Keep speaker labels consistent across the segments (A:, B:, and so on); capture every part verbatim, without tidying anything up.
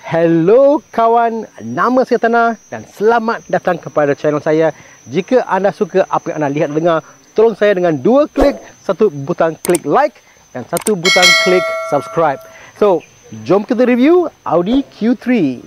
A: Hello kawan, nama saya Tana dan selamat datang kepada channel saya. Jika anda suka apa yang anda lihat dan dengar, tolong saya dengan dua klik, satu butang klik like dan satu butang klik subscribe. So, jom kita review Audi Q three.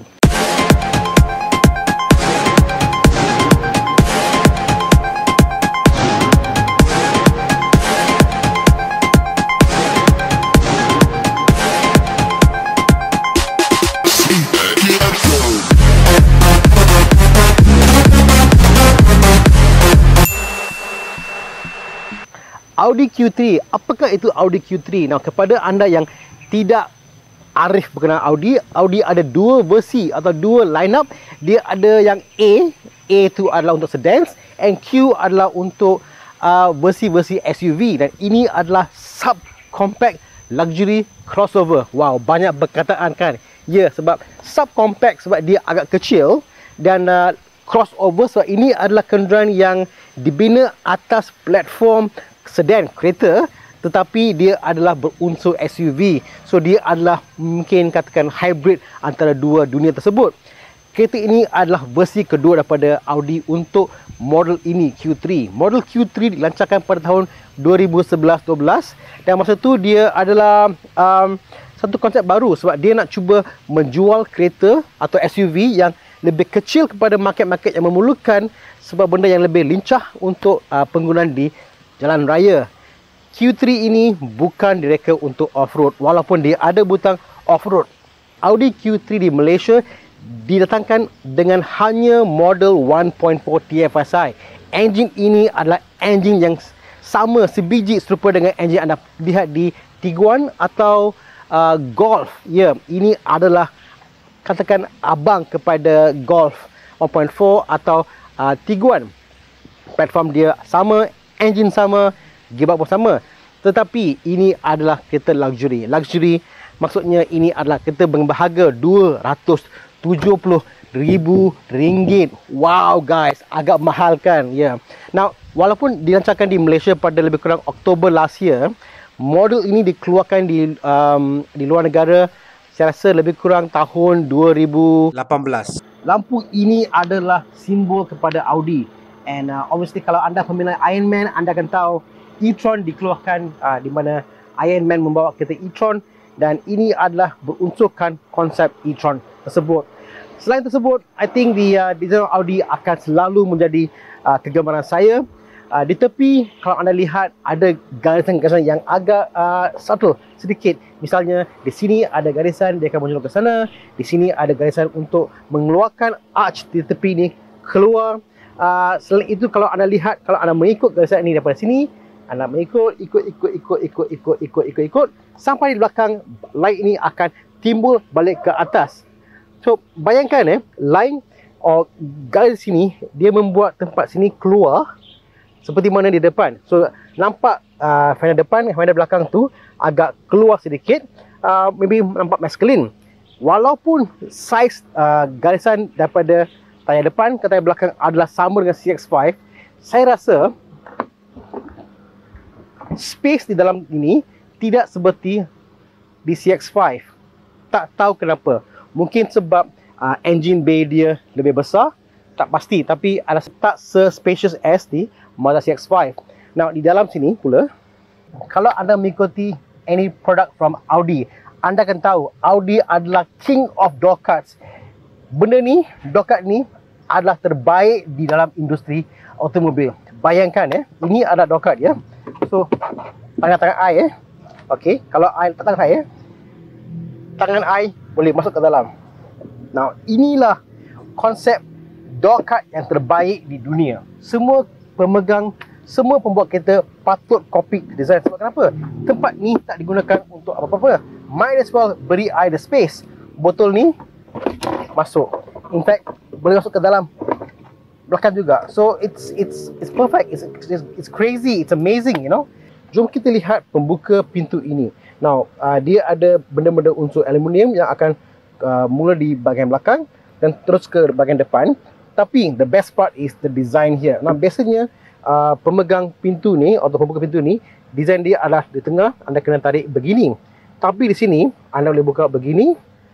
A: Audi Q three, apakah itu Audi Q three? Nah, kepada anda yang tidak arif berkenaan Audi, Audi ada dua versi atau dua lineup. Dia ada yang A, A itu adalah untuk sedans, and Q adalah untuk uh, versi-versi S U V, dan ini adalah subcompact luxury crossover. Wow, banyak perkataan kan? Ya, sebab subcompact sebab dia agak kecil, dan uh, crossover sebab ini adalah kenderaan yang dibina atas platform sedan kereta, tetapi dia adalah berunsur S U V. So dia adalah mungkin katakan hybrid antara dua dunia tersebut. Kereta ini adalah versi kedua daripada Audi untuk model ini, Q three. Model Q three dilancarkan pada tahun dua ribu sebelas dua belas, dan masa tu dia adalah um, satu konsep baru sebab dia nak cuba menjual kereta atau S U V yang lebih kecil kepada market-market yang memerlukan sebab benda yang lebih lincah untuk uh, penggunaan di jalan raya. Q three ini bukan direka untuk off-road, walaupun dia ada butang off-road. Audi Q three di Malaysia didatangkan dengan hanya model one point four T F S I. Enjin ini adalah enjin yang sama sebiji serupa dengan enjin anda lihat di Tiguan atau uh, Golf. Ya, ini adalah katakan abang kepada Golf one point four atau uh, Tiguan. Platform dia sama, enjin sama, gearbox pun sama. Tetapi ini adalah kereta luxury. Luxury maksudnya ini adalah kereta berharga dua ratus tujuh puluh ribu ringgit. Wow guys, agak mahal kan? Ya. Yeah. Now, walaupun dilancarkan di Malaysia pada lebih kurang Oktober last year, model ini dikeluarkan di um, di luar negara saya rasa lebih kurang tahun dua ribu lapan belas. Lampu ini adalah simbol kepada Audi. And uh, obviously kalau anda peminat Iron Man, anda akan tahu e-tron dikeluarkan uh, di mana Iron Man membawa kereta e-tron, dan ini adalah berunsurkan konsep e-tron tersebut. Selain tersebut, I think the uh, design Audi akan selalu menjadi uh, kegemaran saya. Uh, di tepi kalau anda lihat ada garisan-garisan yang agak uh, subtle sedikit. Misalnya di sini ada garisan dia akan menjulur ke sana, di sini ada garisan untuk mengeluarkan arch di tepi ni keluar. Uh, selain itu kalau anda lihat, kalau anda mengikut garisan ini daripada sini, anda mengikut ikut ikut ikut ikut ikut ikut ikut ikut sampai di belakang, light ini akan timbul balik ke atas. So bayangkan eh, line or garis sini dia membuat tempat sini keluar seperti mana di depan. So nampak uh, fender depan, fender belakang tu agak keluar sedikit, uh, maybe nampak masculine. Walaupun saiz uh, garisan daripada tayar depan ke tayar belakang adalah sama dengan C X five, saya rasa space di dalam ini tidak seperti di C X five. Tak tahu kenapa. Mungkin sebab uh, engine bay dia lebih besar, tak pasti, tapi ada tak se-spacious as di Mazda C X five. Now di dalam sini pula, kalau anda mengikuti any product from Audi, anda akan tahu Audi adalah king of door cards. Benda ni, door card ni adalah terbaik di dalam industri automobil. Bayangkan eh, ini adalah door card ya. So tangan-tangan I eh. Okey, kalau I letak tangan I eh, tangan I boleh masuk ke dalam. Now, inilah konsep door card yang terbaik di dunia. Semua pemegang, semua pembuat kereta patut copy design. Sebab kenapa? Tempat ni tak digunakan untuk apa-apa. Might as well beri I the space. Botol ni masuk. In fact, boleh masuk ke dalam belakang juga. So it's it's it's perfect. It's it's, it's crazy. It's amazing, you know. Jom kita lihat pembuka pintu ini. Now, uh, dia ada benda-benda unsur aluminium yang akan uh, mula di bahagian belakang dan terus ke bahagian depan. Tapi the best part is the design here. Nah, biasanya uh, pemegang pintu ni atau pembuka pintu ni, design dia adalah di tengah, anda kena tarik begini. Tapi di sini anda boleh buka begini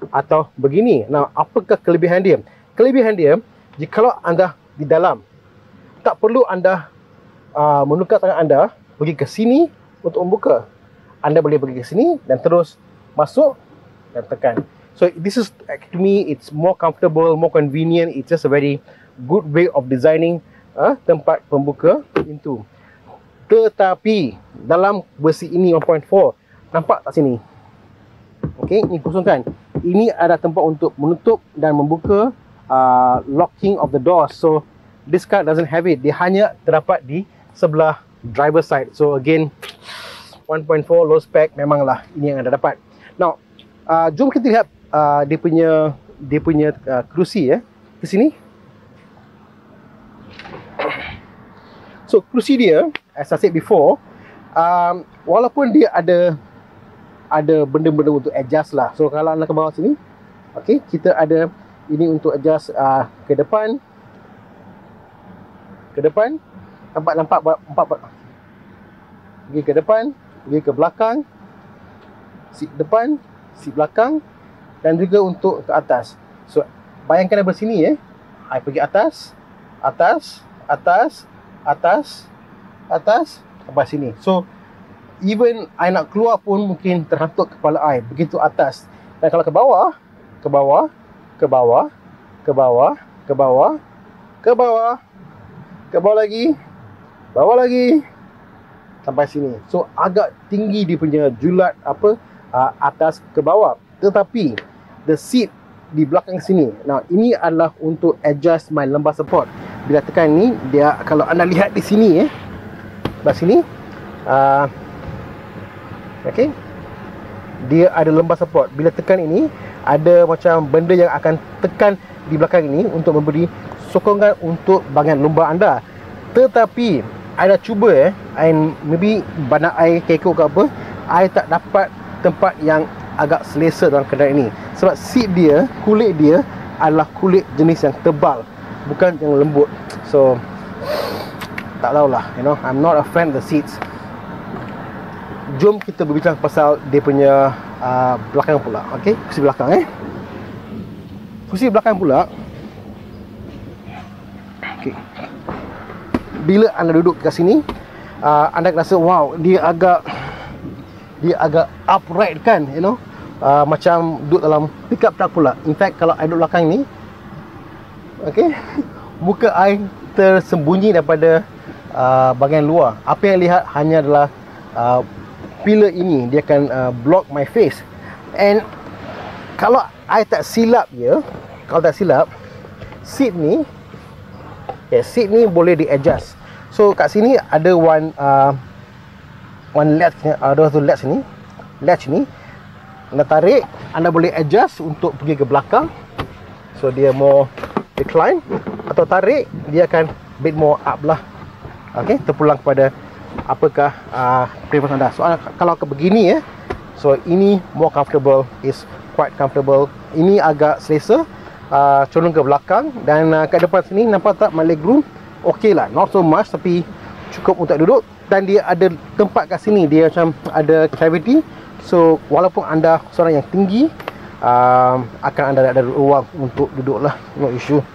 A: atau begini. Nah, apakah kelebihan dia? Kelebihan dia, jikalau anda di dalam, tak perlu anda uh, menukar tangan anda pergi ke sini untuk membuka. Anda boleh pergi ke sini dan terus masuk dan tekan. So this is, to me, it's more comfortable, more convenient. It's just a very good way of designing uh, tempat pembuka pintu. Tetapi dalam versi ini one point four, nampak tak sini? Okey, ini kosong kan? Ini ada tempat untuk menutup dan membuka uh, locking of the door. So this car doesn't have it. Dia hanya terdapat di sebelah driver side. So again, one point four low spec, memanglah ini yang anda dapat. Now, uh, jom kita lihat uh, dia punya dia punya uh, kerusi ya. Di sini. So kerusi dia, as I said before, um, walaupun dia ada ada benda-benda untuk adjust lah. So kalau anda ke bawah sini, okey, kita ada ini untuk adjust uh, ke depan, ke depan, nampak nampak empat, pergi ke depan, pergi ke belakang, seat depan, seat belakang, dan juga untuk ke atas. So bayangkan dari sini ya, I pergi atas, atas, atas, atas, atas, sampai sini. So even I nak keluar pun mungkin terhantuk kepala I, begitu atas. Dan kalau ke bawah, ke bawah, ke bawah, ke bawah, ke bawah, ke bawah, ke bawah lagi, bawah lagi, sampai sini. So agak tinggi dia punya julat apa uh, atas ke bawah. Tetapi the seat di belakang sini, nah ini adalah untuk adjust my lumbar support. Bila tekan ni, dia, kalau anda lihat di sini eh, sebelah sini, uh, okey, dia ada lumbar support. Bila tekan ini, ada macam benda yang akan tekan di belakang ini untuk memberi sokongan untuk bahagian lumbar anda. Tetapi I dah cuba eh, and maybe badan I kekok ke apa, I tak dapat tempat yang agak selesa dalam kenderaan ini. Sebab seat dia, kulit dia adalah kulit jenis yang tebal, bukan yang lembut. So tak tahulah, you know, I'm not a fan of the seats. Jom kita berbincang pasal dia punya uh, belakang pula. Okey, kursi belakang eh. Kursi belakang pula. Okey. Bila anda duduk kat sini, uh, anda rasa wow, dia agak dia agak upright kan, you know. Uh, macam duduk dalam pickup truck pula. In fact, kalau I duduk belakang ni, okey, muka I tersembunyi daripada uh, bahagian luar. Apa yang lihat hanya adalah uh, pillar ini. Dia akan uh, block my face. And kalau I tak silap je, kalau tak silap, seat ni, okay, seat ni boleh di adjust. So kat sini ada one uh, one latch, ada satu latch ni, latch ni anda tarik, anda boleh adjust untuk pergi ke belakang. So dia more decline, atau tarik, dia akan bit more up lah. Okey, terpulang kepada apakah uh, preference anda. So kalau ke begini ya, so ini more comfortable, is quite comfortable. Ini agak selesa, uh, condong ke belakang. Dan uh, kat depan sini nampak tak my leg room? Okey lah, not so much, tapi cukup untuk duduk. Dan dia ada tempat kat sini, dia macam ada cavity. So walaupun anda seorang yang tinggi, um, akan anda ada ruang untuk duduk lah, no issue.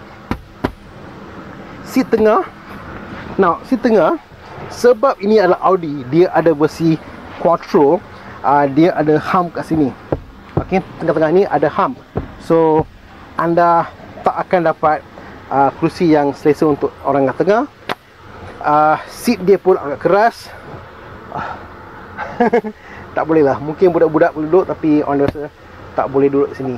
A: Seat tengah, now seat tengah, sebab ini adalah Audi, dia ada versi Quattro, uh, dia ada hump kat sini. Okey, tengah-tengah ni ada hump. So anda tak akan dapat uh, kerusi yang selesa untuk orang kat tengah. Uh, seat dia pun agak keras. Tak boleh lah. Mungkin budak-budak boleh duduk, tapi orang rasa tak boleh duduk sini.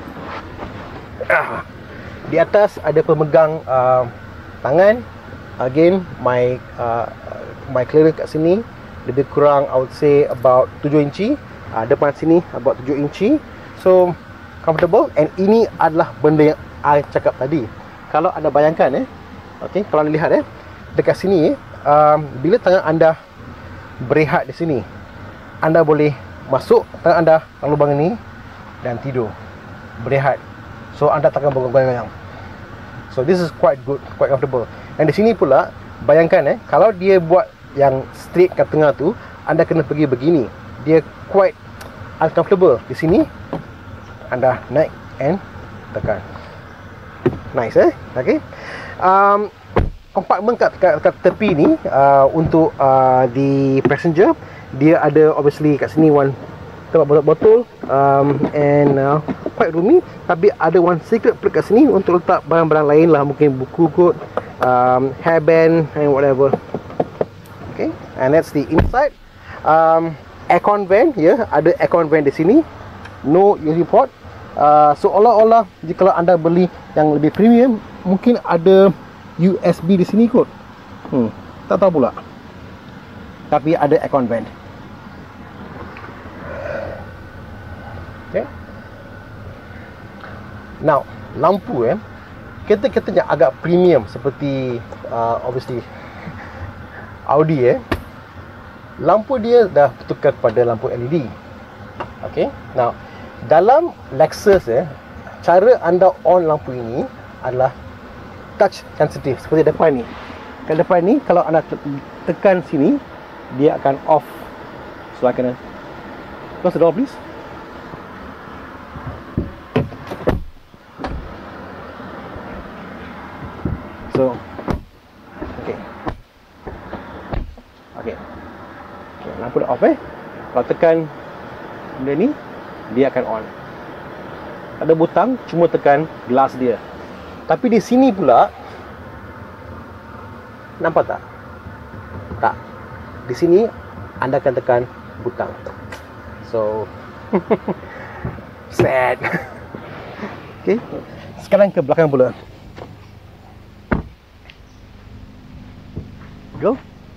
A: uh, Di atas ada pemegang uh, tangan. Again, my uh, my clearance kat sini lebih kurang I would say about tujuh inci. uh, Depan sini about tujuh inci. So comfortable. And ini adalah benda yang I cakap tadi. Kalau anda bayangkan eh, okay, kalau anda lihat eh, dekat sini eh, um, bila tangan anda berehat di sini, anda boleh masuk tangan anda dalam lubang ini dan tidur, berehat. So anda takkan bergoyang-goyang. So this is quite good, quite comfortable. Dan di sini pula, bayangkan eh, kalau dia buat yang straight kat tengah tu, anda kena pergi begini. Dia quite uncomfortable. Di sini anda naik and tekan. Nice eh. Okay. Um, kompartmen kat, kat, kat tepi ni uh, untuk uh, di passenger, dia ada obviously kat sini one tempat botol-botol um, and uh, quite roomy, tapi ada one secret plate kat sini untuk letak barang-barang lain lah, mungkin buku kot, um, hairband and whatever. Okay, and that's the inside. um, aircon vent, ya, yeah, ada aircon vent di sini, no U S B port. uh, seolah-olah jika anda beli yang lebih premium, mungkin ada U S B di sini kot. Hmm, tak tahu pula. Tapi ada aircon vent. Okay. Now, lampu eh. Kereta-kereta yang agak premium seperti uh, obviously Audi eh. Lampu dia dah bertukar kepada lampu L E D. Okay. Now, dalam Lexus eh, cara anda on lampu ini adalah touch sensitive, seperti depan ni. Kat depan ni, kalau anda tekan sini, dia akan off. So I kena close the door please. So okay. Okay. Okay, lampu dah off eh. Kalau tekan benda ni, dia akan on. Ada butang, cuma tekan glass dia. Tapi di sini pula, nampak tak? Tak. Di sini anda akan tekan butang. So sad. Okay. Sekarang ke belakang pula. Go.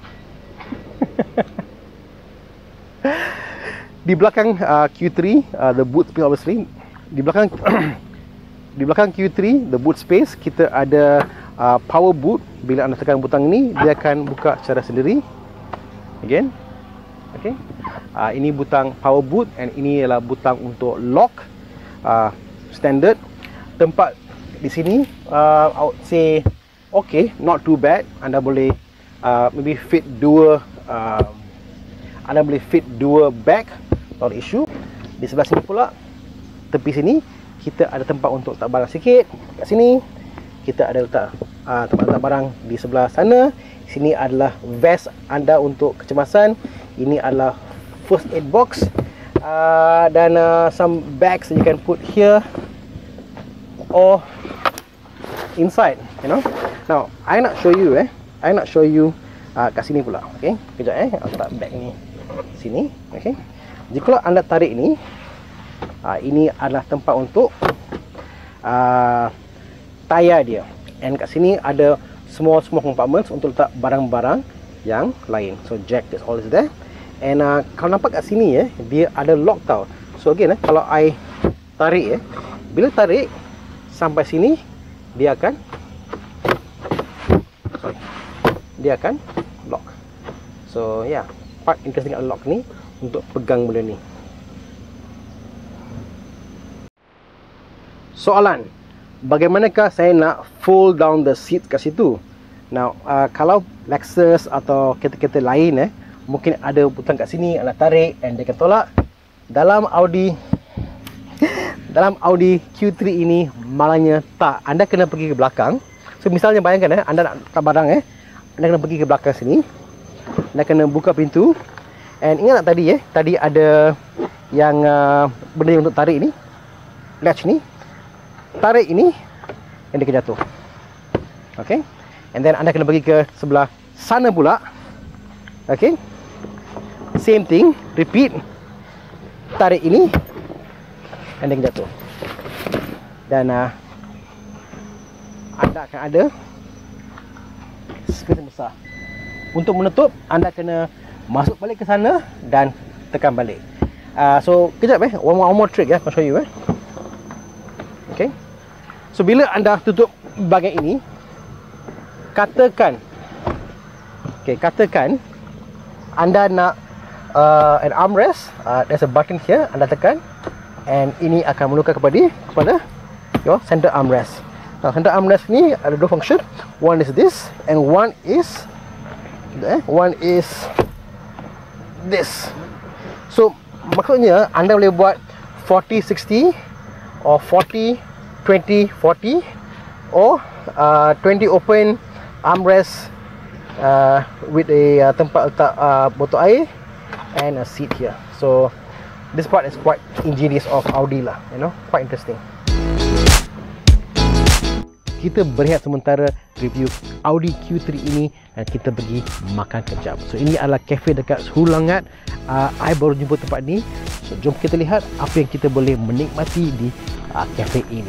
A: Di belakang uh, Q three, uh, the boot space obviously. Di belakang di belakang Q three, the boot space, kita ada uh, power boot. Bila anda tekan butang ini, dia akan buka secara sendiri. Again. Okay. Uh, ini butang power boot, and ini adalah butang untuk lock. Uh, standard. Tempat di sini, uh, I would say okay, not too bad. Anda boleh uh, maybe fit dua uh, anda boleh fit dua bag, not issue. Di sebelah sini pula, tepi sini, kita ada tempat untuk letak barang sikit. Kat sini kita ada letak uh, tempat letak barang di sebelah sana. Sini adalah vest anda untuk kecemasan. Ini adalah first aid box, uh, dan uh, some bags that you can put here or inside, you know. Now, I nak show you eh. I nak show you uh, kat sini pula. Okay, kejap eh. Aku letak bag ni sini. Okay. Jika anda tarik ni, uh, ini adalah tempat untuk uh, tayar dia. And kat sini ada small small compartments untuk letak barang-barang yang lain. So jack, that's all is there. And uh, kalau nampak kat sini eh, dia ada lock tau. So again eh, kalau I tarik eh, bila tarik sampai sini, dia akan sorry, dia akan lock. So yeah, part interesting lock ni untuk pegang benda ni. Soalan, bagaimanakah saya nak fold down the seat kat situ? Now, uh, kalau Lexus atau kereta-kereta lain eh, mungkin ada butang kat sini, anda tarik and dia akan tolak. Dalam Audi dalam Audi Q three ini malangnya tak. Anda kena pergi ke belakang. So misalnya bayangkan eh, anda nak letak barang eh, anda kena pergi ke belakang sini. Anda kena buka pintu. And ingat tak tadi eh, tadi ada yang uh, benda untuk tarik ni, latch ni. Tarik ini, and dia akan jatuh. Okay. And then anda kena pergi ke sebelah sana pula. Okay. Same thing, repeat. Tarik ini, and dia akan jatuh. Dan uh, anda akan ada space yang besar. Untuk menutup, anda kena masuk balik ke sana dan tekan balik. Uh, so, kejap eh, one more, one more trick ya, I'll show you eh. Okay. So bila anda tutup bahagian ini, katakan okay, katakan anda nak uh, an armrest, uh, there's a button here, anda tekan and ini akan menukar kepada kepada your center armrest. Now center armrest ni ada dua function. One is this and one is eh, one is this. So maksudnya anda boleh buat forty sixty or forty twenty forty, or uh, twenty open armrest uh, with a uh, tempat letak uh, botol air and a seat here. So this part is quite ingenious of Audi lah, you know, quite interesting. Kita berehat sementara review Audi Q three ini dan kita pergi makan kejap. So ini adalah kafe dekat Hulangat. uh, I baru jumpa tempat ni. So jom kita lihat apa yang kita boleh menikmati di uh, kafe ini.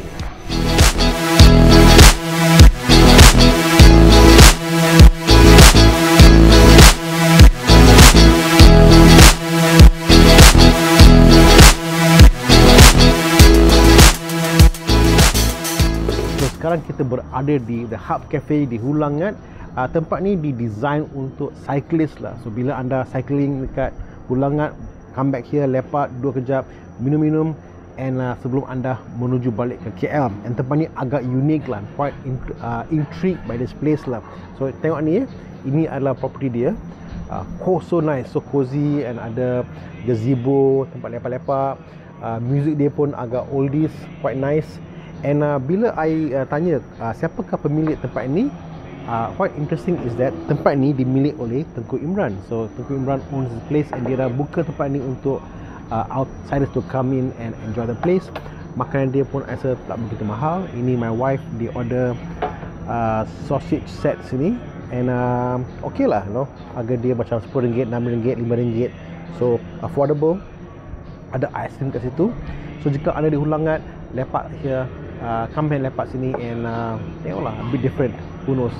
A: Sekarang kita berada di The Hub Cafe di Hulangat. Uh, tempat ni didesain untuk cyclist lah. So bila anda cycling dekat Hulangat, come back here, lepak dua kejap, minum-minum, and uh, sebelum anda menuju balik ke K L. And tempat ni agak unik lah, quite in, uh, intrigued by this place lah. So tengok ni, ini adalah property dia. Uh, oh, so nice, so cozy, and ada gazebo, tempat lepak-lepak. Uh, music dia pun agak oldies, quite nice. And uh, bila I uh, tanya uh, siapakah pemilik tempat ini, uh, quite interesting is that tempat ini dimiliki oleh Tengku Imran. So Tengku Imran owns the place and dia dah buka tempat ini untuk uh, outsiders to come in and enjoy the place. Makanan dia pun rasa tak begitu mahal. Ini my wife, dia order uh, sausage set sini, and uh, okay lah, you know, harga dia macam sepuluh ringgit, enam ringgit, lima ringgit. So affordable. Ada ais krim kat situ. So jika anda di Hulangat, lepak here, uh, come and lepak sini, and uh, tengoklah, a bit different, who knows.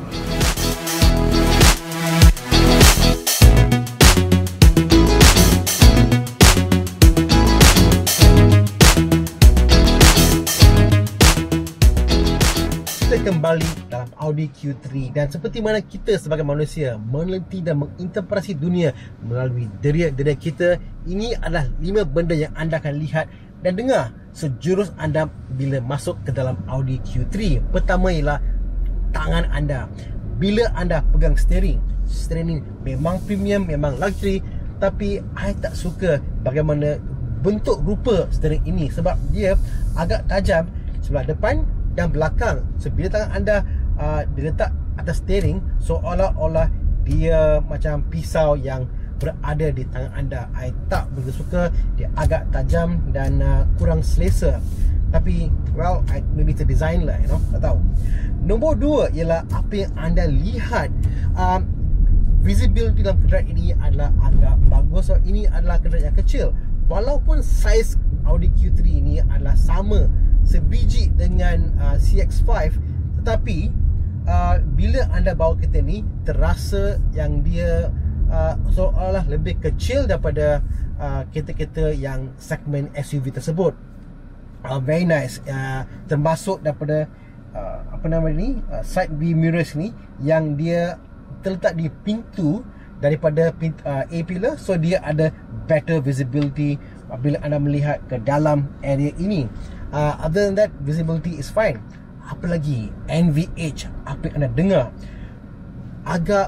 A: Kita kembali dalam Audi Q three, dan seperti mana kita sebagai manusia meneliti dan menginterpretasi dunia melalui deria-deria kita, ini adalah lima benda yang anda akan lihat dan dengar sejurus anda bila masuk ke dalam Audi Q three. Pertama ialah tangan anda. Bila anda pegang steering, steering memang premium, memang luxury, tapi I tak suka bagaimana bentuk rupa steering ini, sebab dia agak tajam sebelah depan dan belakang. So bila tangan anda uh, diletak atas steering, seolah-olah dia macam pisau yang berada di tangan anda. I tak begitu suka, dia agak tajam dan uh, kurang selesa. Tapi well, I, maybe it's a design lah, you know, tak tahu. Nombor dua ialah apa yang anda lihat. um, Visibility dalam kenderaan ini adalah agak bagus. So ini adalah kenderaan yang kecil, walaupun saiz Audi Q three ini adalah sama sebiji dengan uh, C X five, tetapi uh, bila anda bawa kereta ni, terasa yang dia Uh, seolah lebih kecil daripada uh, kereta-kereta yang segmen S U V tersebut. uh, Very nice, uh, termasuk daripada uh, apa nama ni, uh, side view mirrors ni yang dia terletak di pintu daripada pintu, uh, A-pillar. So dia ada better visibility bila anda melihat ke dalam area ini. uh, Other than that, visibility is fine. Apa lagi? N V H, apa yang anda dengar, agak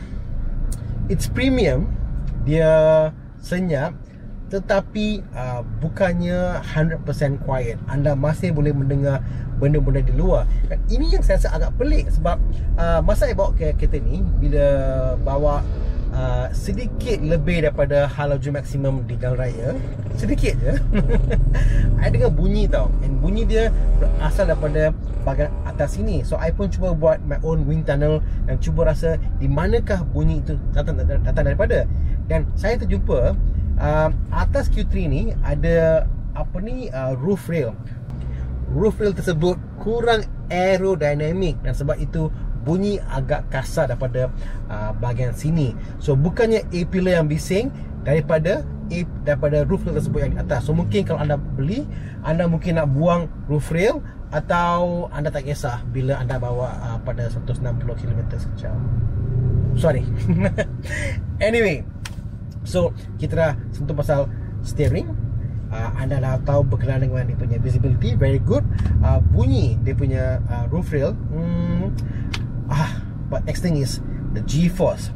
A: it's premium, dia senyap, tetapi uh, bukannya one hundred percent quiet. Anda masih boleh mendengar benda-benda di luar. Dan ini yang saya rasa agak pelik, sebab uh, masa saya bawa ke kereta ni, bila bawa uh, sedikit lebih daripada halaju maksimum di jalan raya, sedikit je, saya dengar bunyi tau. And bunyi dia berasal daripada bahagian atas sini. So I pun cuba buat my own wind tunnel dan cuba rasa di manakah bunyi itu datang, datang daripada. Dan saya terjumpa uh, atas Q three ni ada apa ni, uh, roof rail. Roof rail tersebut kurang aerodynamic, dan sebab itu bunyi agak kasar daripada uh, bahagian sini. So bukannya A-pillar yang bising, daripada A, daripada roof rail tersebut yang di atas. So mungkin kalau anda beli, anda mungkin nak buang roof rail, atau anda tak kisah bila anda bawa uh, pada seratus enam puluh kilometer sejam. Sorry. Anyway, so kita dah sentuh pasal steering. uh, Anda dah tahu berkenaan dengan dia punya visibility, very good. uh, Bunyi dia punya uh, roof rail, hmm, ah, but next thing is the G-force.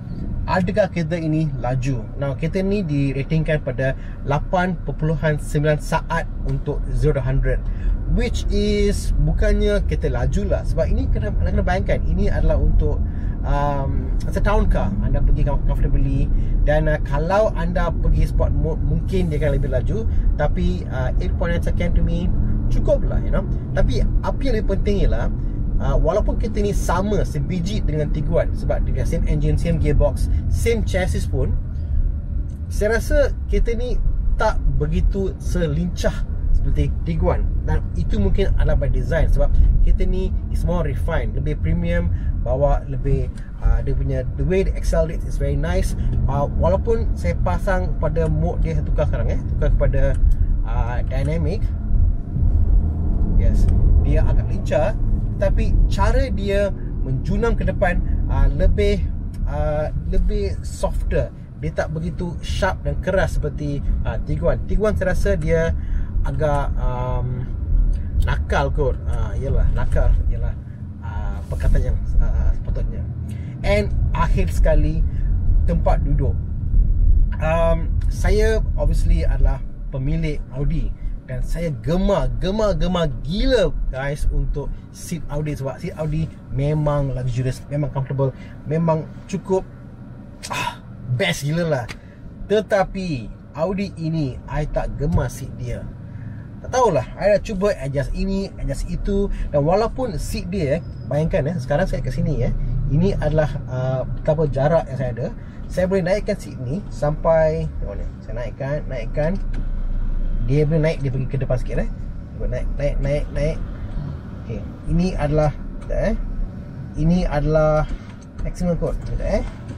A: adakah kereta ini laju? Nah, kereta ni diratingkan pada lapan perpuluhan sembilan saat untuk zero to one hundred, which is bukannya kereta laju lah. Sebab ini kena, kena bayangkan, ini adalah untuk um, setahun car anda pergi comfortably. Dan uh, kalau anda pergi sport mode, mungkin dia akan lebih laju. Tapi uh, eight point nine second to me cukup lah, you know. Tapi apa yang lebih penting ialah, Uh, walaupun kereta ni sama sebiji dengan Tiguan, sebab dia same engine, same gearbox, same chassis pun, saya rasa kereta ni tak begitu selincah seperti Tiguan. Dan itu mungkin adalah by design, sebab kereta ni is more refined, lebih premium, bawa lebih uh, dia punya, the way it accelerates is very nice. uh, Walaupun saya pasang pada mode dia, tukar sekarang eh tukar kepada uh, dynamic. Yes, dia agak lincah, tapi cara dia menjunam ke depan uh, lebih uh, lebih softer. Dia tak begitu sharp dan keras seperti uh, Tiguan. Tiguan saya rasa dia agak um, nakal kot. uh, Yalah, nakal ialah uh, perkataan yang uh, sepatutnya. And akhir sekali, tempat duduk. um, Saya obviously adalah pemilik Audi, dan saya gemar, gemar, gemar gila guys untuk seat Audi. Sebab seat Audi memang luxurious, memang comfortable, memang cukup ah, best gila lah. Tetapi Audi ini, I tak gemar seat dia. Tak tahulah, I dah cuba adjust ini, adjust itu. Dan walaupun seat dia, bayangkan eh, sekarang saya kat sini eh, ini adalah uh, betapa jarak yang saya ada. Saya boleh naikkan seat ni sampai, oh ni, saya naikkan, naikkan. Dia boleh naik, dia pergi ke depan sikit eh. Dia naik, naik, naik, naik. Okay, ini adalah eh. Ini adalah maximum kot. Eh.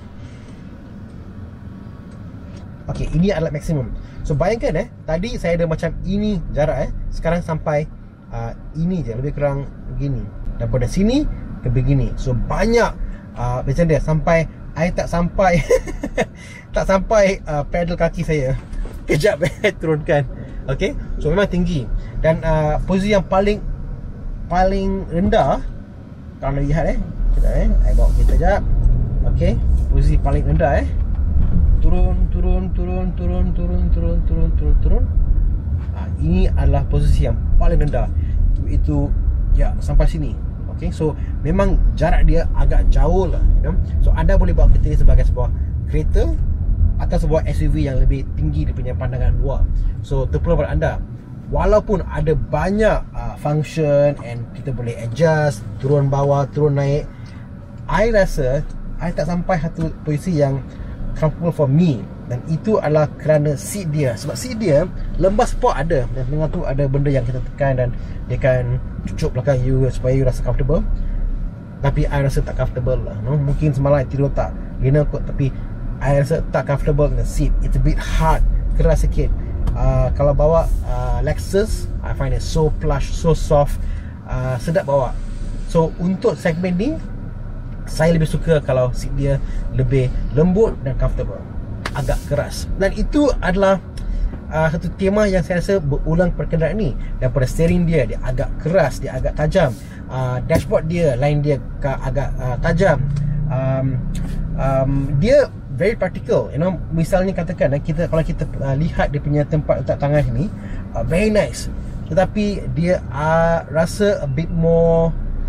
A: Okay, ini adalah maximum. So bayangkan eh, tadi saya ada macam ini jarak eh. Sekarang sampai uh, ini je, lebih kurang begini. Daripada sini ke begini. So banyak uh, macam dia, sampai I tak sampai tak sampai uh, pedal kaki saya. Kejap eh, turunkan. Okay, so memang tinggi. Dan uh, posisi yang paling paling rendah, kalau lihat eh, sekejap eh, I bawa kita sekejap. Okay, posisi paling rendah eh, turun, turun, turun, turun, turun, turun, turun, turun, turun. ha, Ini adalah posisi yang paling rendah. Itu, ya, sampai sini. Okay, so memang jarak dia agak jauh lah, you know? So anda boleh bawa kereta ini sebagai sebuah kereta atau sebuah S U V yang lebih tinggi dia punya pandangan luar. So terpulang pada anda. Walaupun ada banyak uh, function and kita boleh adjust, turun bawah, turun naik, I rasa I tak sampai satu posisi yang comfortable for me. Dan itu adalah kerana seat dia. Sebab seat dia lembas sport ada, dan tengah tu ada benda yang kita tekan dan dia akan cucuk belakang you supaya you rasa comfortable. Tapi I rasa tak comfortable lah, no? Mungkin semalam I tidur tak gina kot, tapi I rasa tak comfortable dengan seat. It's a bit hard, keras sikit. uh, Kalau bawa uh, Lexus, I find it so plush, so soft, uh, sedap bawa. So untuk segmen ni, saya lebih suka kalau seat dia lebih lembut dan comfortable, agak keras. Dan itu adalah uh, satu tema yang saya rasa berulang pada kenderaan ni. Daripada steering dia, dia agak keras, dia agak tajam. uh, Dashboard dia, line dia agak uh, tajam. um, um, Dia very practical, you know. Misalnya katakan kita, kalau kita uh, lihat dia punya tempat letak tangan ni, uh, very nice. Tetapi dia uh, rasa a bit more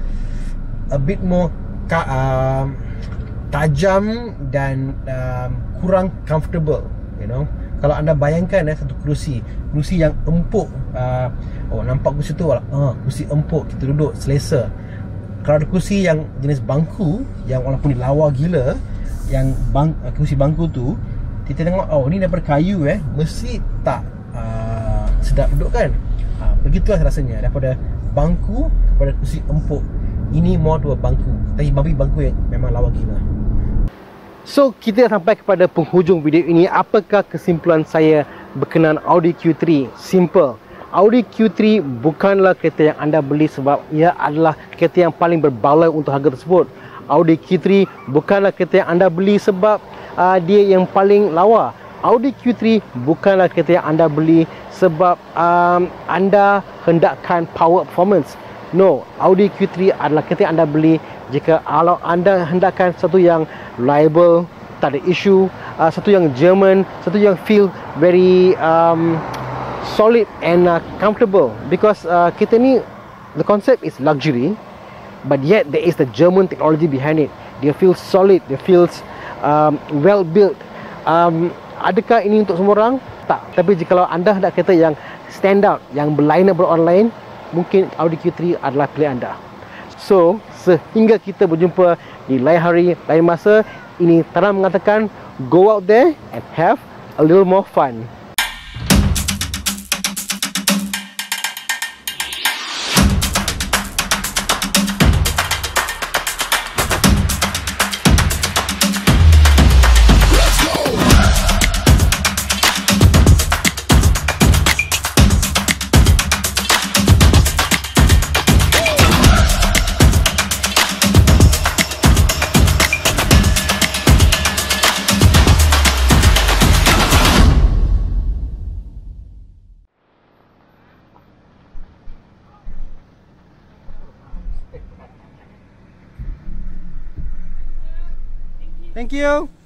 A: A bit more ka, uh, tajam dan um, kurang comfortable, you know. Kalau anda bayangkan eh, satu kerusi Kerusi yang empuk, uh, oh nampak kerusi tu, uh, kerusi empuk, kita duduk selesa. Kalau ada kerusi yang jenis bangku, yang walaupun dia lawa gila, yang bang, kerusi bangku tu, kita tengok, oh ni daripada kayu eh, mesti tak uh, sedap duduk kan. uh, Begitulah rasanya, daripada bangku kepada kerusi empuk. Ini more dua bangku, tapi babi bangku yang memang lawa gila. So kita dah sampai kepada penghujung video ini. Apakah kesimpulan saya berkenaan Audi Q three? Simple, Audi Q three bukanlah kereta yang anda beli sebab ia adalah kereta yang paling berbaloi untuk harga tersebut. Audi Q three bukanlah kereta yang anda beli sebab uh, dia yang paling lawa. Audi Q three bukanlah kereta yang anda beli sebab um, anda hendakkan power performance. No, Audi Q three adalah kereta yang anda beli jika kalau anda hendakkan satu yang reliable, tak ada isu. Uh, satu yang German, satu yang feel very um, solid and uh, comfortable, because uh, kita ni, the concept is luxury, but yet there is the German technology behind it. Dia feel solid, dia feels um, well built. Um, adakah ini untuk semua orang? Tak. Tapi jika anda nak kereta yang stand out, yang berlainan online, mungkin Audi Q three adalah pilihan anda. So, sehingga kita berjumpa di lain hari, lain masa, ini Tana mengatakan, go out there and have a little more fun. Thank you.